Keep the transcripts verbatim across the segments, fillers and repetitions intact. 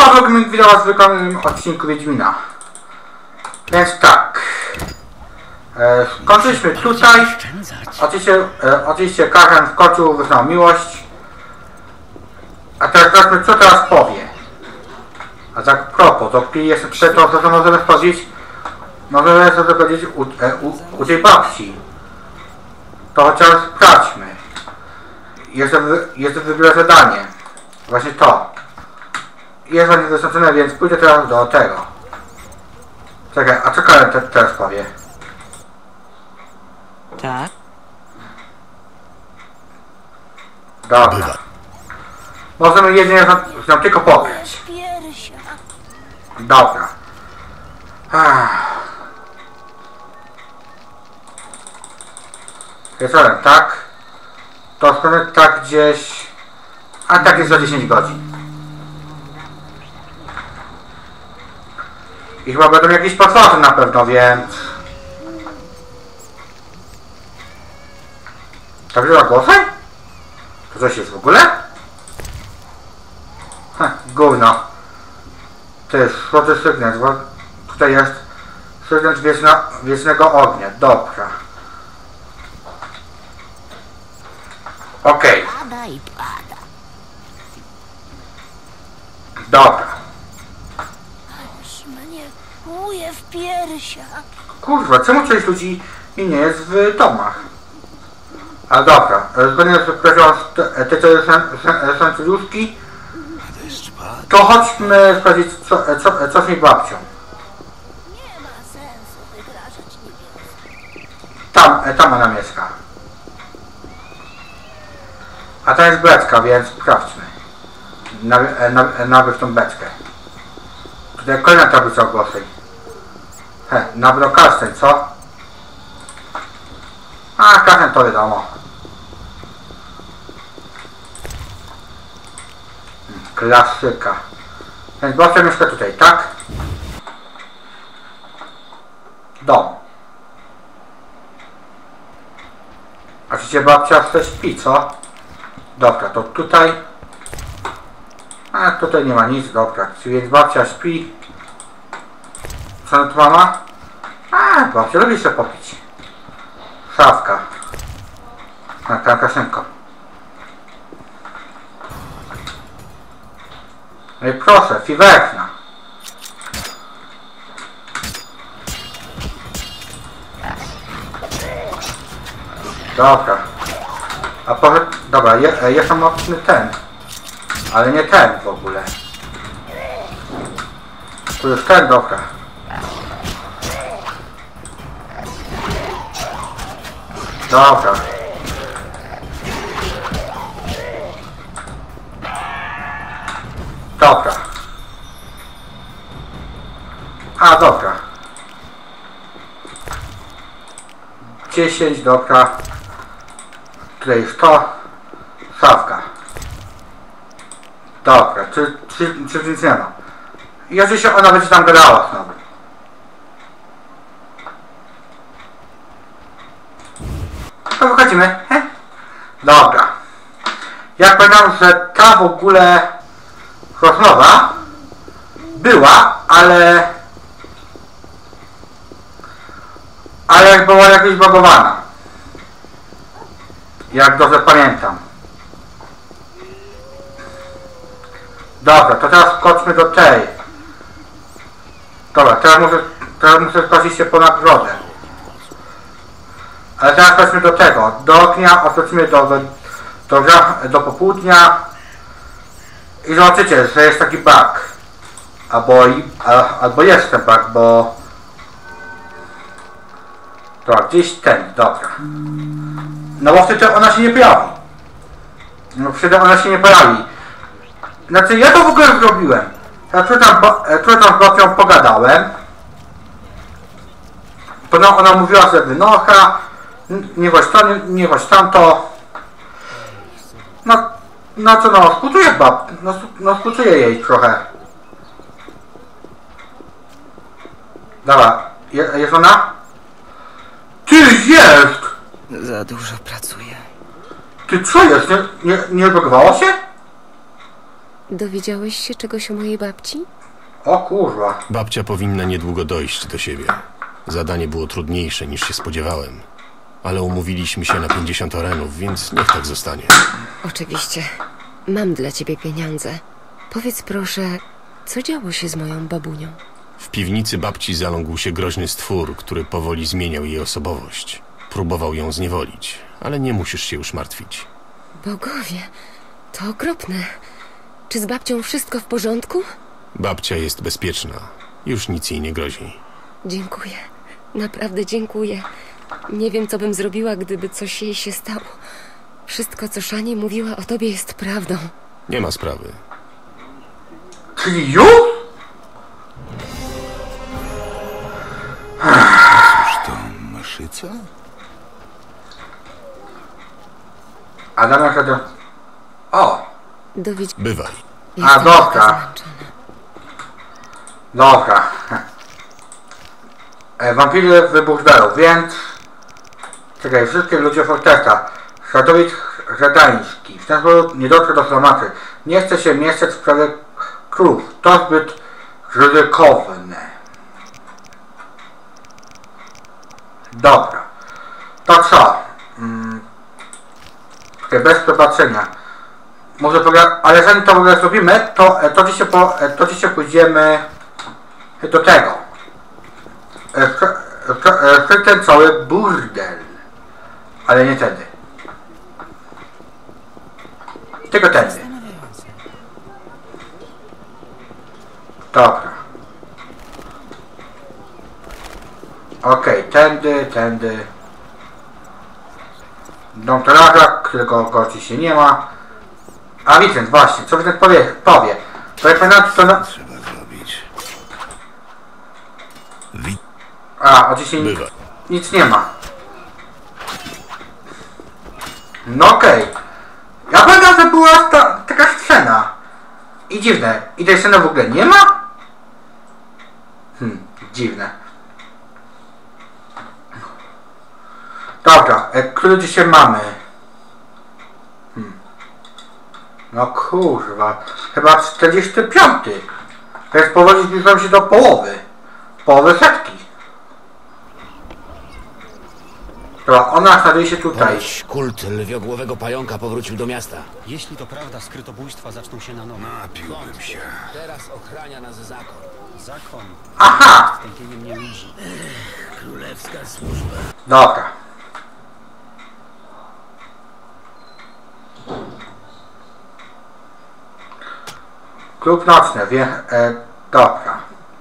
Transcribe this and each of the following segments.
Paweł Gmink, witam was w wykonanym odcinku Wiedźmina. Więc tak. E, skończyliśmy tutaj. Oczywiście, e, oczywiście Karen w końcu wyznał miłość. A teraz zobaczmy, co teraz powie. A tak propos, dopóki jestem tutaj, to co możemy powiedzieć? Możemy sobie powiedzieć u, e, u, u tej babci. To chociaż sprawdźmy. Jeszcze, jeszcze wybiorę zadanie. Właśnie to. Jest za niewystarczone, więc pójdę teraz do tego. Czekaj, a co Karen te, teraz powie? Tak? Dobra. Możemy jedynie z nią tylko pograć. Dobra. Wieczorem, tak? To skąd tak gdzieś... A tak jest za dziesięć godzin. I chyba będą jakieś potwory na pewno, więc... Tak wzięła głosem? To coś jest w ogóle? Ha, gówno. To jest złoty sygnał, bo tutaj jest sygnał wieczna, wiecznego ognia. Dobra. Okej. Okay. Dobra. Kuje w piersiach. Kurwa, czemu część ludzi i nie jest w domach? A dobra, zgodnie z kwestią te co są cudówki, to chodźmy sprawdzić co, co, co z mi babcią. Nie ma sensu wygrażać niebios. Tam, tam ona mieszka. A to jest beczka, więc sprawdźmy. Nabyw tą beczkę. Tutaj kolejna tablica ogłoszeń. He, na brokarstwie, co? A, kasę to wiadomo. Klasyka. Więc babcia mieszka tutaj, tak? Dom. A przecież babcia też śpi, co? Dobra, to tutaj. A tutaj nie ma nic, dobra. Więc babcia śpi. Co tu mama? A, babcia lubi się popić. Szafka. Na kankaszynko. No i proszę, fiwerkna. Dobra. A potem, dobra, je, jest tam mocny ten. Ale nie ten w ogóle. Tu jest ten, dobra. Dobra. Dobra. A, dobra. dziesięć, dobra. Tutaj jest to. Szafka. Dobra, czy, czy, czy nic nie ma. I oczywiście ona będzie tam gadała znowu. To wychodzimy. He? Dobra. Jak pamiętam, że ta w ogóle rozmowa była, ale ale jak była jakaś bagowana. Jak dobrze pamiętam. Dobra, to teraz skoczmy do tej. Dobra, teraz muszę, teraz muszę skoczyć się po nagrodę. Ale teraz skoczmy do tego. Do dnia, odskoczymy do, do, do, do popołudnia. I zobaczycie, że jest taki bug. Albo, albo jest ten bug, bo... Dobra, gdzieś ten, dobra. No bo wtedy ona się nie pojawi. No wtedy ona się nie pojawi. Znaczy ja to w ogóle zrobiłem. Ja tu tam, tu tam z babcią pogadałem. Potem ona mówiła, że wynocha. Nie właśnie to, nie, nie właśnie tamto. No, no co no, współczuję bab. No, no współczuję jej trochę. Dobra, Je, jest ona? Ty jest! Za dużo pracuję. Ty co jest? Nie, nie, nie logowało się? Dowiedziałeś się czegoś o mojej babci? O kurwa. Babcia powinna niedługo dojść do siebie. Zadanie było trudniejsze niż się spodziewałem. Ale umówiliśmy się na pięćdziesiąt orenów, więc niech tak zostanie. Oczywiście. Mam dla ciebie pieniądze. Powiedz proszę, co działo się z moją babunią? W piwnicy babci zaląkł się groźny stwór, który powoli zmieniał jej osobowość. Próbował ją zniewolić, ale nie musisz się już martwić. Bogowie, to okropne. Czy z babcią wszystko w porządku? Babcia jest bezpieczna. Już nic jej nie grozi. Dziękuję. Naprawdę dziękuję. Nie wiem, co bym zrobiła, gdyby coś jej się stało. Wszystko, co Szani mówiła o tobie, jest prawdą. Nie ma sprawy. Czyli już? Cóż to, maszyca? Adam wtedy... O! Dowiedz... Bywaj. Jestem dobra. taka zmęczona. Dobra. E, wampiry wyburzają, więc... Czekaj, wszystkie ludzie forteta. Śladowicz Żadański. W ten sposób nie dotrze do slamaczy. Nie chce się mieszać w sprawie krów. To zbyt ryzykowne. Dobra. To co? Hmm. Czekaj, bez przepatrzenia. Może pogra... Ale zanim to w ogóle zrobimy, to, to, dzisiaj, po, to dzisiaj pójdziemy do tego. W ten cały burdel. Ale nie tędy. Tylko tędy. Dobra. Okej, okay, tędy, tędy. Dom Taraża, którego go oczywiście nie ma. A Vincent, właśnie, co Vincent powie? powie. To jak pamiętam, to na... Trzeba zrobić. Wi A, oczywiście nic, Bywa. nic nie ma. No okej. Okay. Ja pamiętam, że była ta, taka scena. I dziwne. I tej sceny w ogóle nie ma? Hmm, dziwne. Dobra, e, który dzisiaj mamy? Hmm. No kurwa. Chyba czterdziesty piąty. To jest powoli zbliżam się do połowy. Połowy setki. Dobra, ona znajduje się tutaj. Ponoć kult lwiogłowego pająka powrócił do miasta. Jeśli to prawda, skrytobójstwa zaczną się na nowo. napiłbym się. Teraz ochrania nas zakon. Zakon Aha! tępieniem nie ludzi. Królewska służba. Dobra. Klub nocny, wie... E, dobra.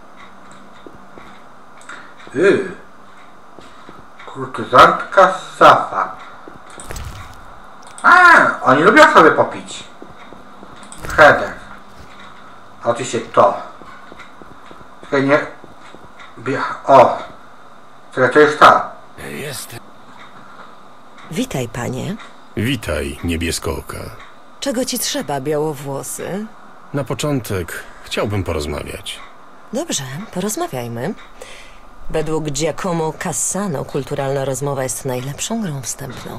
Yy. Kurtyzantka Safa. A, oni lubią sobie popić. Header. Oczywiście to. Czekaj, nie... O! Czekaj, to jest ta. Jestem. Witaj, panie. Witaj, niebieskooka. Czego ci trzeba, białowłosy? Na początek chciałbym porozmawiać. Dobrze, porozmawiajmy. Według Giacomo Cassano kulturalna rozmowa jest najlepszą grą wstępną.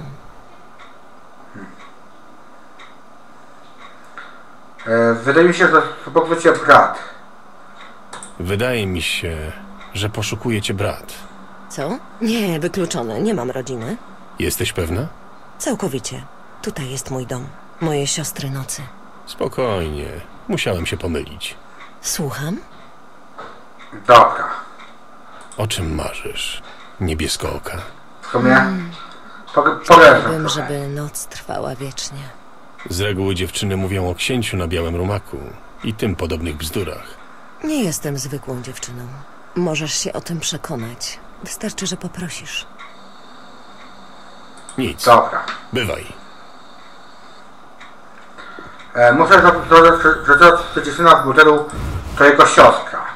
E, wydaje mi się, że to pokrycie brat. Wydaje mi się, że poszukuje cię brat. Co? Nie, wykluczone. Nie mam rodziny. Jesteś pewna? Całkowicie. Tutaj jest mój dom. Moje siostry nocy. Spokojnie. Musiałem się pomylić. Słucham? Dobra. O czym marzysz, niebieskooka? W sumie... Hmm. Powiedzmy Chciałbym, trochę. żeby noc trwała wiecznie. Z reguły dziewczyny mówią o księciu na białym rumaku i tym podobnych bzdurach. Nie jestem zwykłą dziewczyną. Możesz się o tym przekonać. Wystarczy, że poprosisz. Nic. Dobra. Bywaj. E, muszę zapowiedzieć, że to, że dziewczyna w burdelu to jego siostra.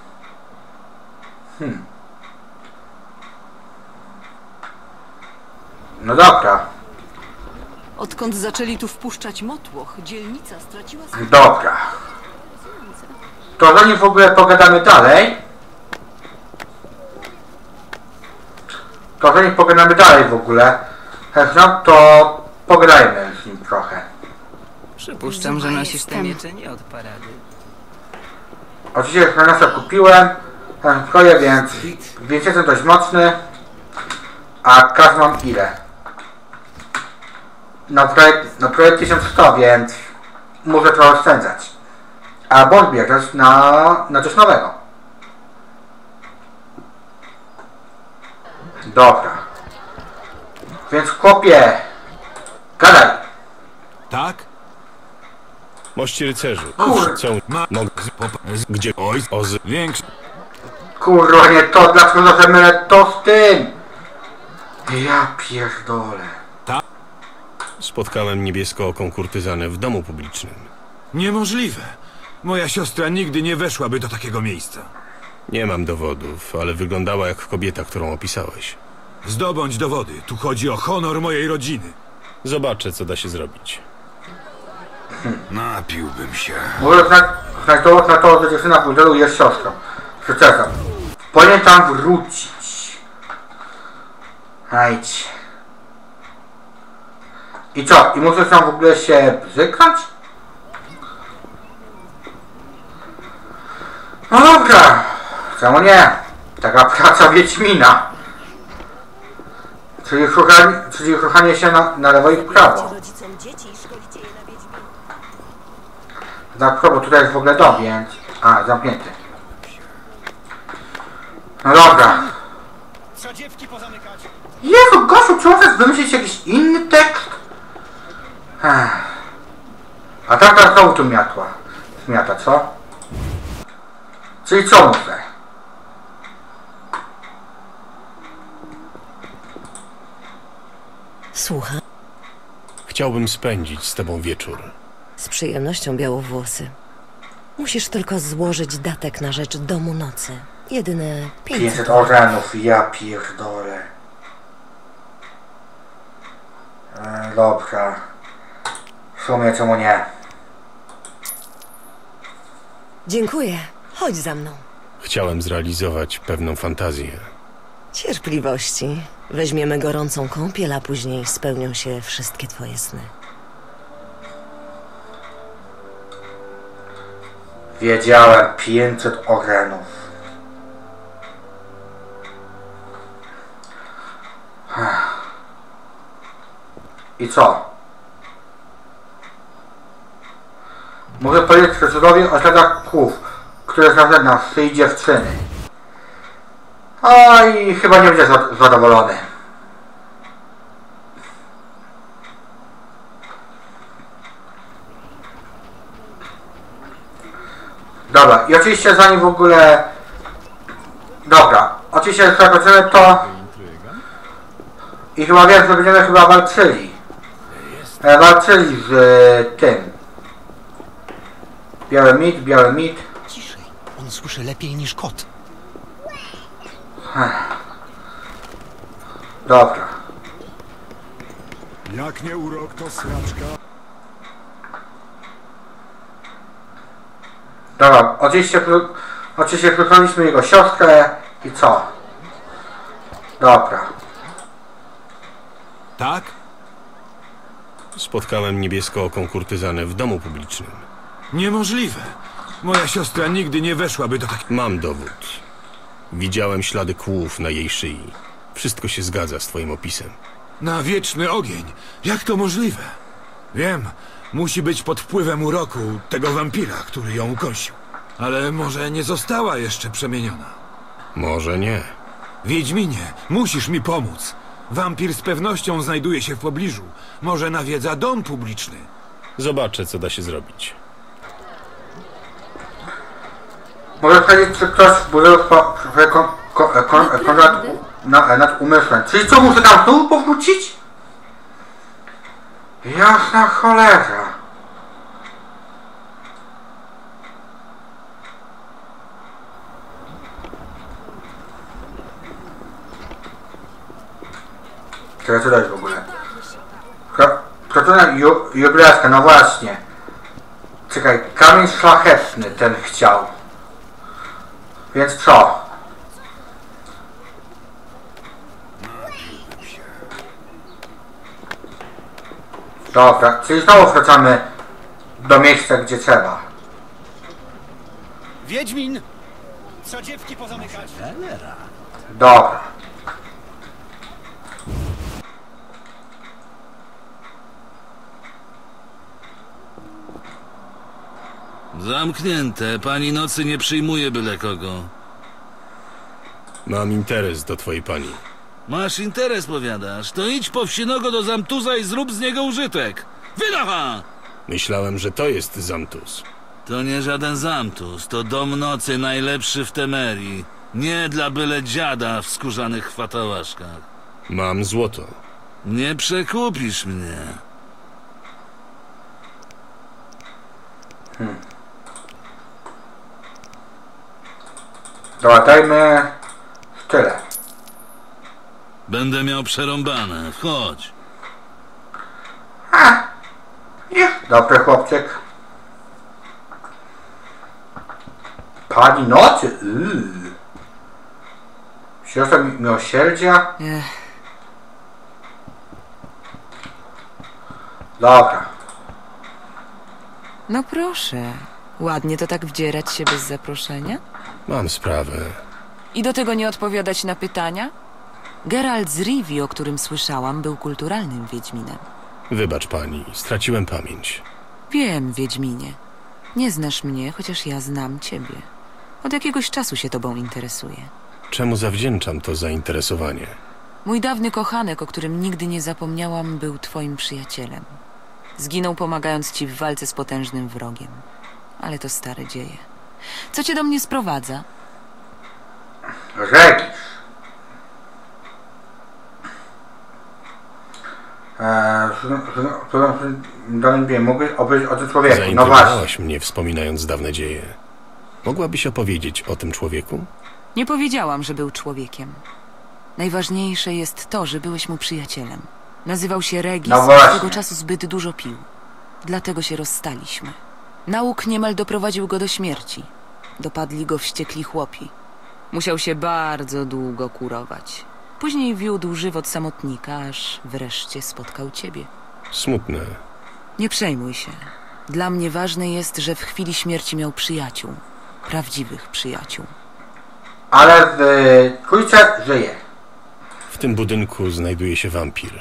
Hmm. No dobra. Odkąd zaczęli tu wpuszczać motłoch, dzielnica straciła swój... Dobra. To zanim w ogóle pogadamy dalej, to zanim pogadamy dalej w ogóle, no to pogadajmy z nim trochę. Przypuszczam, że nosisz te miecze nie od parady. Oczywiście Hranosa kupiłem. Ten zbroję, więc więc jestem dość mocny. A kas mam ile? Na projekt, na projekt tysiąc sto, więc muszę trochę oszczędzać. A bądź bierzesz na, na coś nowego. Dobra. Więc chłopie, gadaj. Tak? Mości rycerzy, Kur- chcą... Mogę... Gdzie... Oj, ozy... Większy. Kurwa, nie to, dlaczego zawsze mylę to z tym? Ja pierdolę. Spotkałem niebieskooką kurtyzanę w domu publicznym. Niemożliwe. Moja siostra nigdy nie weszłaby do takiego miejsca. Nie mam dowodów, ale wyglądała jak kobieta, którą opisałeś. Zdobądź dowody. Tu chodzi o honor mojej rodziny. Zobaczę, co da się zrobić. Napiłbym się. Może znać, znać dowód na to, że dziewczyna burdelu jest siostrą. Przeczekam. Powinien tam wrócić. Hajdź. I co? I muszę tam w ogóle się bzykać? No dobra. Czemu nie? Taka praca Wiedźmina. Czyli szukanie, czyli szukanie się na, na lewo i prawo. Tak, bo tutaj jest w ogóle dom, więc... A, zamknięty. No dobra. Jezu, Gosiu, czy możesz wymyślić jakiś inny tekst? Ech. A taka znowu tu miatła. Zmiata, co? Czyli co muszę? Słucham. Chciałbym spędzić z tobą wieczór. Z przyjemnością, białowłosy. Musisz tylko złożyć datek na rzecz Domu Nocy. Jedyne pięćset pięćset orenów, ja pierdolę. E, dobra. W sumie czemu nie? Dziękuję. Chodź za mną. Chciałem zrealizować pewną fantazję. Cierpliwości. Weźmiemy gorącą kąpiel, a później spełnią się wszystkie twoje sny. Wiedziałem, pięćset orenów. I co? Muszę powiedzieć Krzysztofowi o śladach kłów, które znalazłem na szyi dziewczyny. O, i chyba nie będzie zadowolony. Dobra, i oczywiście zanim w ogóle... Dobra, oczywiście zakończymy to... I chyba wiem, że będziemy chyba walczyli. E, walczyli z e, tym. Biały mit, biały mit. Ciszej, on słyszy lepiej niż kot. Dobra. Jak nie urok, to sraczka. Dobra, oczywiście, oczywiście wybraliśmy jego siostrę i co? Dobra. Tak? Spotkałem niebieskooką kurtyzanę w domu publicznym. Niemożliwe. Moja siostra nigdy nie weszłaby do takiego... Mam dowód. Widziałem ślady kłów na jej szyi. Wszystko się zgadza z twoim opisem. Na wieczny ogień. Jak to możliwe? Wiem, musi być pod wpływem uroku tego wampira, który ją ukąsił. Ale może nie została jeszcze przemieniona. Może nie. Wiedźminie, musisz mi pomóc. Wampir z pewnością znajduje się w pobliżu. Może nawiedza dom publiczny. Zobaczę, co da się zrobić. Może powiedzieć, czy ktoś budował kon, kon, kon, kon, nad, na, nad umysłem. Czyli co, muszę tam znowu powrócić? Jasna cholera. Czekaj, co to jest w ogóle? Kroczona ju, jubilerska, no właśnie. Czekaj, kamień szlachetny ten chciał. Więc co? Dobra, czyli znowu wracamy do miejsca, gdzie trzeba. Wiedźmin! Co dziewki pozamykać? Dobra. Zamknięte. Pani nocy nie przyjmuje byle kogo. Mam interes do twojej pani. Masz interes, powiadasz. To idź po wsinogo do Zamtuza i zrób z niego użytek. Wydacha! Myślałem, że to jest Zamtuz. To nie żaden Zamtuz. To dom nocy najlepszy w Temerii. Nie dla byle dziada w skórzanych fatałaszkach. Mam złoto. Nie przekupisz mnie. Hmm. Dobra, dajmy tyle. Będę miał przerąbane. Chodź. A, nie. Dobry chłopczyk. Pani nocy. Yy. Siostra mi miłosierdzia. Ech. Dobra. No proszę. Ładnie to tak wdzierać się bez zaproszenia? Mam sprawę. I do tego nie odpowiadać na pytania? Geralt z Rivii, o którym słyszałam, był kulturalnym wiedźminem. Wybacz pani, straciłem pamięć. Wiem, wiedźminie. Nie znasz mnie, chociaż ja znam ciebie. Od jakiegoś czasu się tobą interesuję. Czemu zawdzięczam to zainteresowanie? Mój dawny kochanek, o którym nigdy nie zapomniałam, był twoim przyjacielem. Zginął pomagając ci w walce z potężnym wrogiem. Ale to stare dzieje. Co cię do mnie sprowadza? Regisz. Eee, mógłbyś opowiedzieć o tym człowieku. No Zaintrygowałaś właśnie. mnie, wspominając dawne dzieje. Mogłabyś opowiedzieć o tym człowieku? Nie powiedziałam, że był człowiekiem. Najważniejsze jest to, że byłeś mu przyjacielem. Nazywał się Regis, no a tego czasu zbyt dużo pił. Dlatego się rozstaliśmy. Nauk niemal doprowadził go do śmierci. Dopadli go wściekli chłopi. Musiał się bardzo długo kurować. Później wiódł żywot samotnika, aż wreszcie spotkał ciebie. Smutne. Nie przejmuj się. Dla mnie ważne jest, że w chwili śmierci miał przyjaciół. Prawdziwych przyjaciół. Ale w trójce żyje. W tym budynku znajduje się wampir.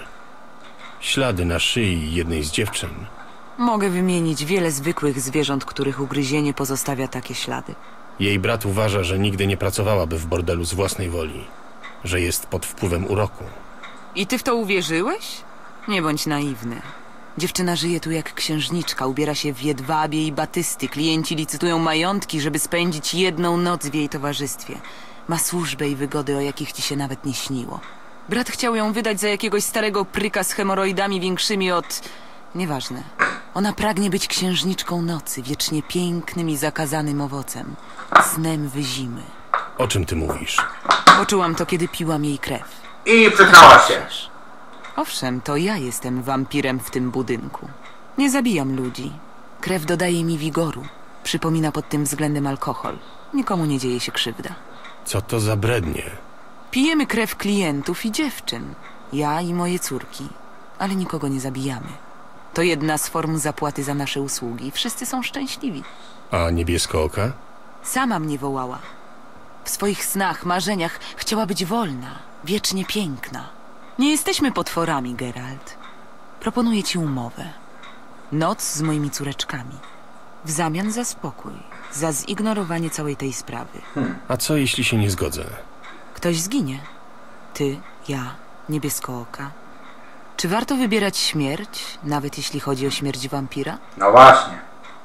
Ślady na szyi jednej z dziewczyn. Mogę wymienić wiele zwykłych zwierząt, których ugryzienie pozostawia takie ślady. Jej brat uważa, że nigdy nie pracowałaby w bordelu z własnej woli. Że jest pod wpływem uroku. I ty w to uwierzyłeś? Nie bądź naiwny. Dziewczyna żyje tu jak księżniczka, ubiera się w jedwabie i batysty. Klienci licytują majątki, żeby spędzić jedną noc w jej towarzystwie. Ma służbę i wygody, o jakich ci się nawet nie śniło. Brat chciał ją wydać za jakiegoś starego pryka z hemoroidami większymi od... Nieważne. Ona pragnie być księżniczką nocy, wiecznie pięknym i zakazanym owocem. Snem wyzimy. O czym ty mówisz? Poczułam to, kiedy piłam jej krew. I przyznała się. Owszem, to ja jestem wampirem w tym budynku. Nie zabijam ludzi. Krew dodaje mi wigoru. Przypomina pod tym względem alkohol. Nikomu nie dzieje się krzywda. Co to za brednie? Pijemy krew klientów i dziewczyn. Ja i moje córki. Ale nikogo nie zabijamy. To jedna z form zapłaty za nasze usługi. Wszyscy są szczęśliwi. A niebieskooka? Sama mnie wołała. W swoich snach, marzeniach chciała być wolna, wiecznie piękna. Nie jesteśmy potworami, Geralt. Proponuję ci umowę. Noc z moimi córeczkami. W zamian za spokój. Za zignorowanie całej tej sprawy. Hmm. A co jeśli się nie zgodzę? Ktoś zginie. Ty, ja, niebieskooka. Czy warto wybierać śmierć, nawet jeśli chodzi o śmierć wampira? No właśnie.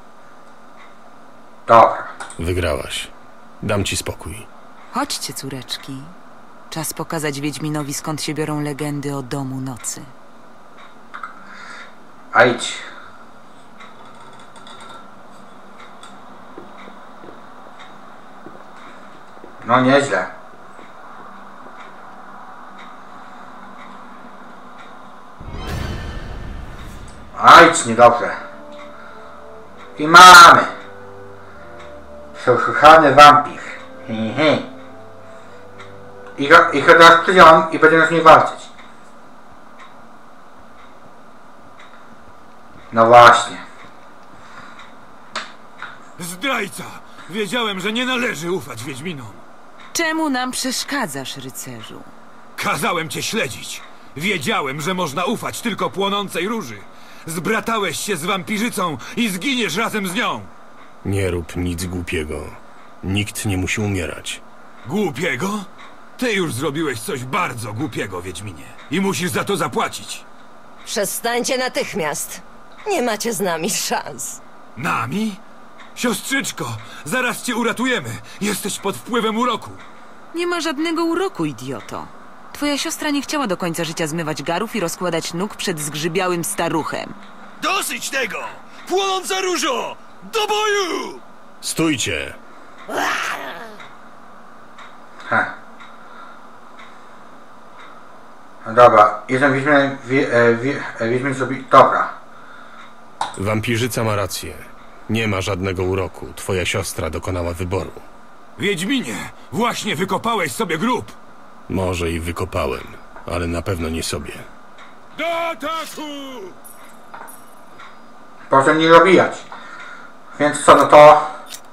Dobra. Wygrałaś. Dam ci spokój. Chodźcie, córeczki. Czas pokazać Wiedźminowi, skąd się biorą legendy o domu nocy. A idź. No nieźle. A idź, niedobrze. I mamy. Przesłuchany wampir. Hi, hi. I go, i go teraz przyjąłem i będziemy z nim walczyć. No właśnie. Zdrajca! Wiedziałem, że nie należy ufać Wiedźminom. Czemu nam przeszkadzasz, rycerzu? Kazałem cię śledzić. Wiedziałem, że można ufać tylko płonącej róży. Zbratałeś się z wampirzycą i zginiesz razem z nią. Nie rób nic głupiego. Nikt nie musi umierać. Głupiego? Ty już zrobiłeś coś bardzo głupiego, Wiedźminie. I musisz za to zapłacić. Przestańcie natychmiast. Nie macie z nami szans. Nami? Siostrzyczko, zaraz cię uratujemy. Jesteś pod wpływem uroku. Nie ma żadnego uroku, idioto. Twoja siostra nie chciała do końca życia zmywać garów i rozkładać nóg przed zgrzybiałym staruchem. Dosyć tego! Płonąca różo! Do boju! Stójcie! Heh. No dobra, jestem Wiedźminem, wie, e, wie, e, Wiedźmin zrobi... Dobra. Wampirzyca ma rację. Nie ma żadnego uroku. Twoja siostra dokonała wyboru. Wiedźminie, właśnie wykopałeś sobie grób. Może i wykopałem, ale na pewno nie sobie. Do ataku! Proszę nie zabijać. Więc co, no to...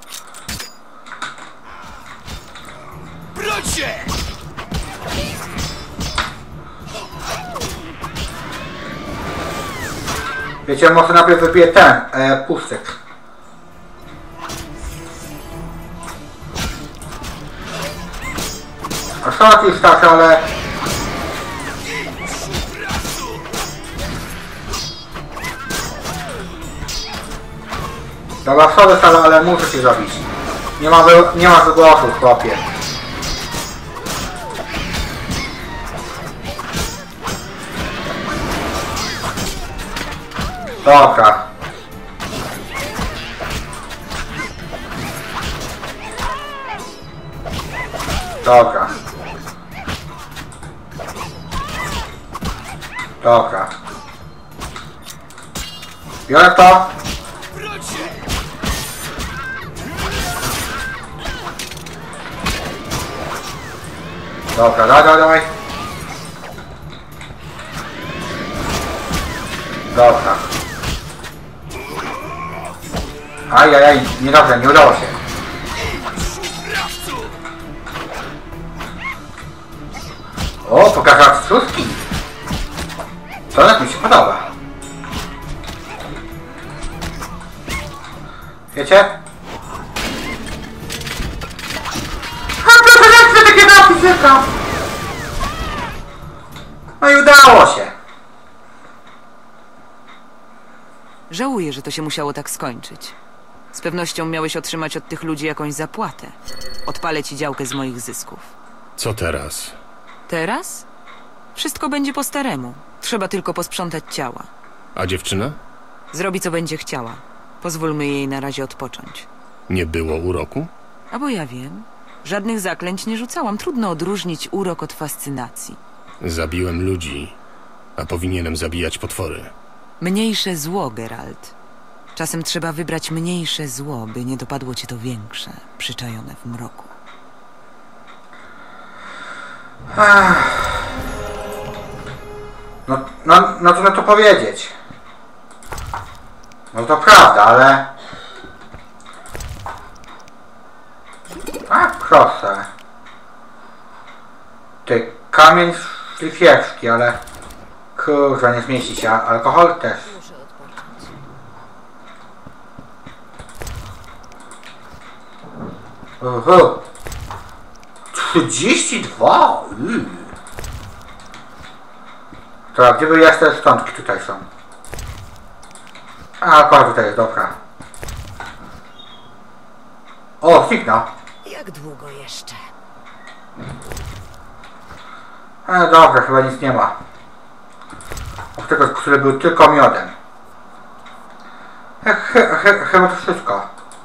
Broń się! Wiecie, może najpierw wypiję ten, e, pustek. A szat już tak, ale... Dobra, sorry, ale, ale muszę się zrobić. Nie ma, wy, nie ma wygłosu, chłopie. Dobra. Dobra. Dobra. Biorę to. Dobra, daj, daj, daj. Dobra. Ajajaj, niedobrze, nie udało się. O, pokazać szóstki. To nawet mi się podoba. Wiecie? A to to takie napisy. No i udało się. Żałuję, że to się musiało tak skończyć. Z pewnością miałeś otrzymać od tych ludzi jakąś zapłatę. Odpalę ci działkę z moich zysków. Co teraz? Teraz? Wszystko będzie po staremu. Trzeba tylko posprzątać ciała. A dziewczyna? Zrobi, co będzie chciała. Pozwólmy jej na razie odpocząć. Nie było uroku? A bo ja wiem. Żadnych zaklęć nie rzucałam. Trudno odróżnić urok od fascynacji. Zabiłem ludzi, a powinienem zabijać potwory. Mniejsze zło, Geralt. Czasem trzeba wybrać mniejsze zło, by nie dopadło cię to większe, przyczajone w mroku. No, no, no to na to powiedzieć. No to prawda, ale... A, proszę. Ty, kamień szlifierski, ale... Kurwa, nie zmieści się, a alkohol też. Uhu. trzydzieści dwa! Yy. To gdzie były jeszcze szczątki tutaj są? A, alkohol tutaj jest, dobra. O, sygnał. Jak długo jeszcze? E, dobra, chyba nic nie ma. Od tego, który był tylko miodem. He, he, he, chyba to wszystko.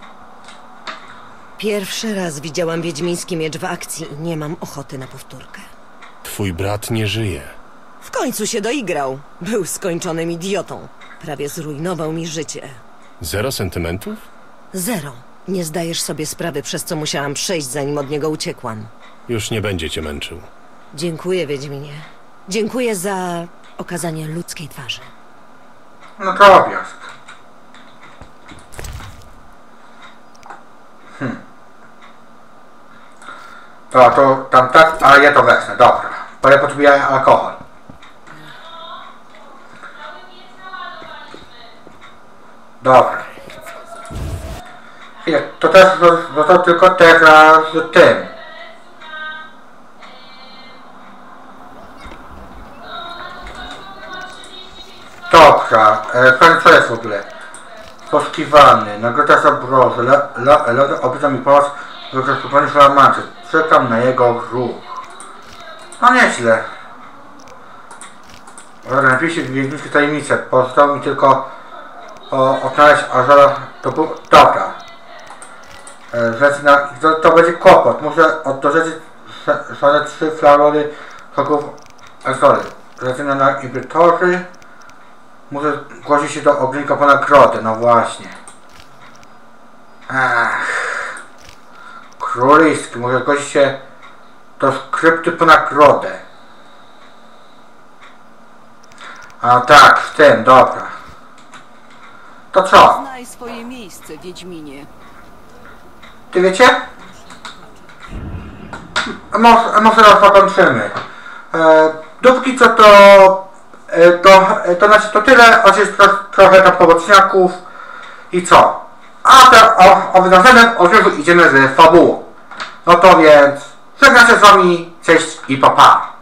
Pierwszy raz widziałam wiedźmiński miecz w akcji i nie mam ochoty na powtórkę. Twój brat nie żyje. W końcu się doigrał. Był skończonym idiotą. Prawie zrujnował mi życie. Zero sentymentów? Zero. Nie zdajesz sobie sprawy, przez co musiałam przejść, zanim od niego uciekłam. Już nie będzie cię męczył. Dziękuję, Wiedźminie. Dziękuję za okazanie ludzkiej twarzy. No drobiazg. Hmm. To, to tam tak, ale ja to wezmę, dobra. Bo ja potrzebuję alkohol. Dobra. Chwilę, to też, to, to tylko teraz z tym. Dobra, e, pan co jest w ogóle? Poszukiwany, nagroda za brozę, Lody obiecał mi pomoc w wykorzystaniu szlamanczy. Czekam na jego ruch. No nieźle. Dobra, napiszcie wiedźmińskie tajemnice. Pozostało mi tylko o, odnaleźć Azora. To był... Dobra. E, na, to, to będzie kłopot. Muszę od do rzeczy szale trzy flarory kroków Azory. Zlecenia na inwentorzy. Muszę zgłosić się do ogólnika po nagrodę. No właśnie. Ach. Królewski. Muszę zgłosić się do skrypty po nagrodę. A tak, w tym, dobra. To co? Znaj swoje miejsce, Wiedźminie. Ty wiecie? Może, może raz zakończymy. E, dopóki co to... E, to, e, to znaczy to tyle. Oczywiście tro, trochę tam pomocniaków. I co? A te, o, o wydarzonym odcinku idziemy z fabułą. No to więc... Żegnam się z wami. Cześć i pa pa.